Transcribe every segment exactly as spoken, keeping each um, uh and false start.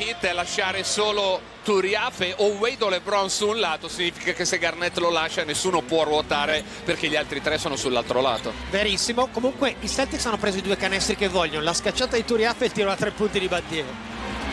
Heat e lasciare solo Turiaf o Wade o LeBron su un lato significa che se Garnett lo lascia nessuno può ruotare perché gli altri tre sono sull'altro lato. Verissimo. Comunque i Celtics hanno preso i due canestri che vogliono, la scacciata di Turiaf e il tiro a tre punti di Battier.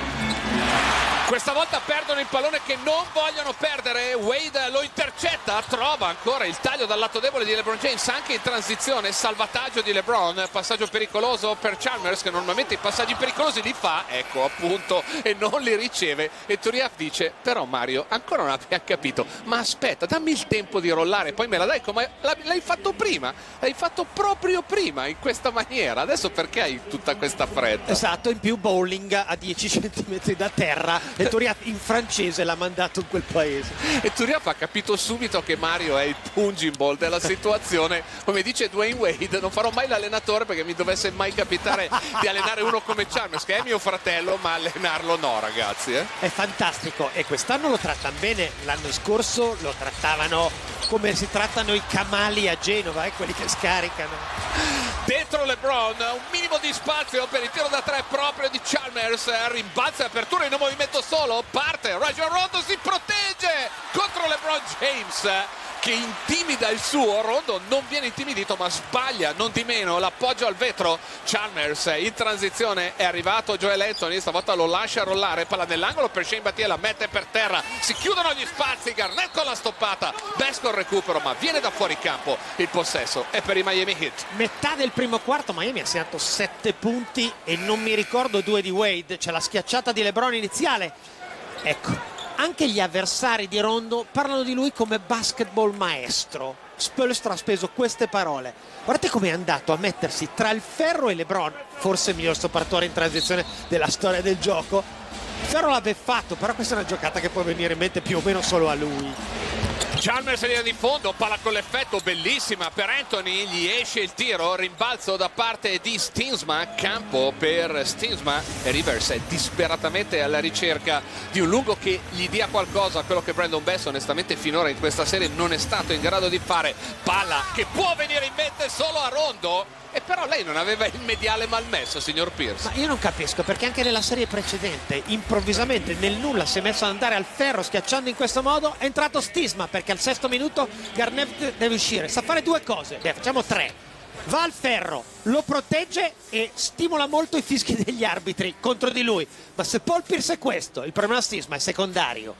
Questa volta perdono il pallone che non vogliono perdere. Wade lo intercetta, trova ancora il taglio dal lato debole di LeBron James anche in transizione, salvataggio di LeBron, passaggio pericoloso per Chalmers che normalmente i passaggi pericolosi li fa, ecco appunto, e non li riceve. E Turiaf dice: però Mario ancora non abbiamo capito, ma aspetta, dammi il tempo di rollare, poi me la dai, come l'hai fatto prima, l'hai fatto proprio prima in questa maniera, adesso perché hai tutta questa fretta? Esatto, in più bowling a dieci centimetri da terra. E Turiaf in francese l'ha mandato in quel paese. E Turiaf ha capito subito che Mario è il punching ball della situazione. Come dice Dwayne Wade, non farò mai l'allenatore perché mi dovesse mai capitare di allenare uno come Chalmers, che è mio fratello, ma allenarlo no, ragazzi. Eh? È fantastico e quest'anno lo trattano bene. L'anno scorso lo trattavano come si trattano i camali a Genova, eh, quelli che scaricano. Dentro LeBron, un minimo di spazio per il tiro da tre proprio di Chalmers, rimbalza apertura in un movimento solo, parte, Rajon Rondo si protegge contro LeBron James che intimida il suo. Rondo non viene intimidito ma sbaglia non di meno l'appoggio al vetro. Chalmers in transizione è arrivato Joel Anthony, stavolta lo lascia rollare, palla nell'angolo per Shane Battier, la mette per terra, si chiudono gli spazi, Garnett con la stoppata, Best col recupero ma viene da fuori campo, il possesso è per i Miami Heat. Metà del primo quarto Miami ha segnato sette punti e non mi ricordo due di Wade, c'è la schiacciata di LeBron iniziale. Ecco, anche gli avversari di Rondo parlano di lui come basketball maestro. Spoelstra ha speso queste parole. Guardate come è andato a mettersi tra il ferro e LeBron, forse il miglior stoppatore in transizione della storia del gioco. Il ferro l'ha beffato, però questa è una giocata che può venire in mente più o meno solo a lui. Chalmers linea di fondo, palla con l'effetto, bellissima per Anthony, gli esce il tiro, rimbalzo da parte di Stinsma, campo per Stinsma e Rivers è disperatamente alla ricerca di un lungo che gli dia qualcosa, quello che Brandon Bass onestamente finora in questa serie non è stato in grado di fare. Palla che può venire in mente solo a Rondo. E però lei non aveva il mediale malmesso, signor Pierce. Ma io non capisco perché anche nella serie precedente improvvisamente nel nulla si è messo ad andare al ferro schiacciando in questo modo. È entrato Stinsma perché al sesto minuto Garnett deve uscire, sa fare due cose. Beh, facciamo tre. Va al ferro, lo protegge e stimola molto i fischi degli arbitri contro di lui. Ma se Paul Pierce è questo, il problema di Stinsma è secondario.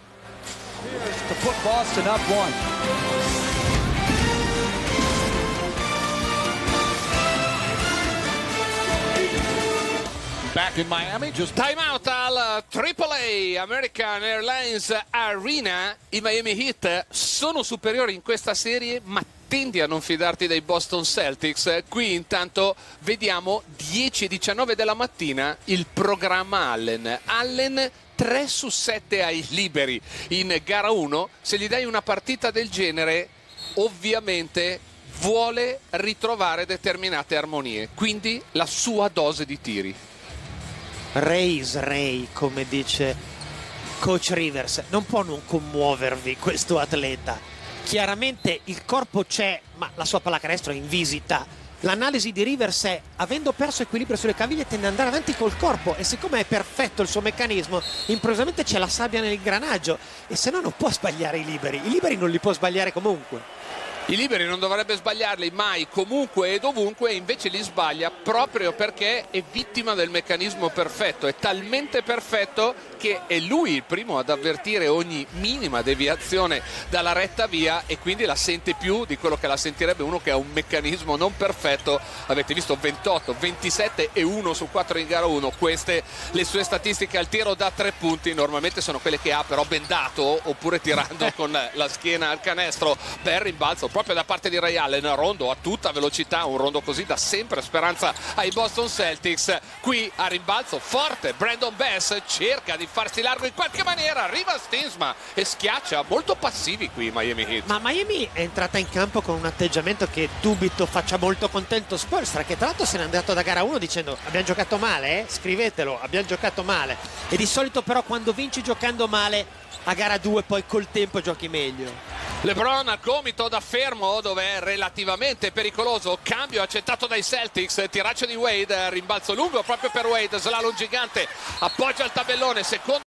To put Boston up one. Back in Miami, just time out al Triple A American Airlines Arena. I Miami Heat sono superiori in questa serie, ma tendi a non fidarti dei Boston Celtics. Qui intanto vediamo dieci e diciannove della mattina il programma Allen. Allen tre su sette ai liberi in gara uno. Se gli dai una partita del genere, ovviamente vuole ritrovare determinate armonie, quindi la sua dose di tiri. Raise Ray, come dice coach Rivers, non può non commuovervi questo atleta. Chiaramente il corpo c'è, ma la sua pallacanestro è in visita. L'analisi di Rivers è: avendo perso equilibrio sulle caviglie tende ad andare avanti col corpo, e siccome è perfetto il suo meccanismo, improvvisamente c'è la sabbia nell'ingranaggio e se no non può sbagliare i liberi. I liberi non li può sbagliare comunque. I liberi non dovrebbe sbagliarli mai, comunque e dovunque, e invece li sbaglia proprio perché è vittima del meccanismo perfetto. È talmente perfetto che è lui il primo ad avvertire ogni minima deviazione dalla retta via e quindi la sente più di quello che la sentirebbe uno che ha un meccanismo non perfetto. Avete visto ventotto, ventisette e uno su quattro in gara uno. Queste le sue statistiche al tiro da tre punti, normalmente sono quelle che ha però bendato oppure tirando con la schiena al canestro. Per rimbalzo proprio da parte di Ray Allen. Rondo a tutta velocità, un Rondo così dà sempre speranza ai Boston Celtics. Qui a rimbalzo forte Brandon Bass cerca di farsi largo in qualche maniera, arriva Stinsma e schiaccia. Molto passivi qui i Miami Heat. Ma Miami è entrata in campo con un atteggiamento che dubito faccia molto contento Spoelstra, che tra l'altro se n'è andato da gara uno dicendo: abbiamo giocato male, eh? Scrivetelo, abbiamo giocato male. E di solito però quando vinci giocando male, a gara due poi col tempo giochi meglio. LeBron al gomito da fermo, dove è relativamente pericoloso. Cambio accettato dai Celtics, tiraccio di Wade, rimbalzo lungo proprio per Wade, slalom gigante, appoggia il tabellone, secondo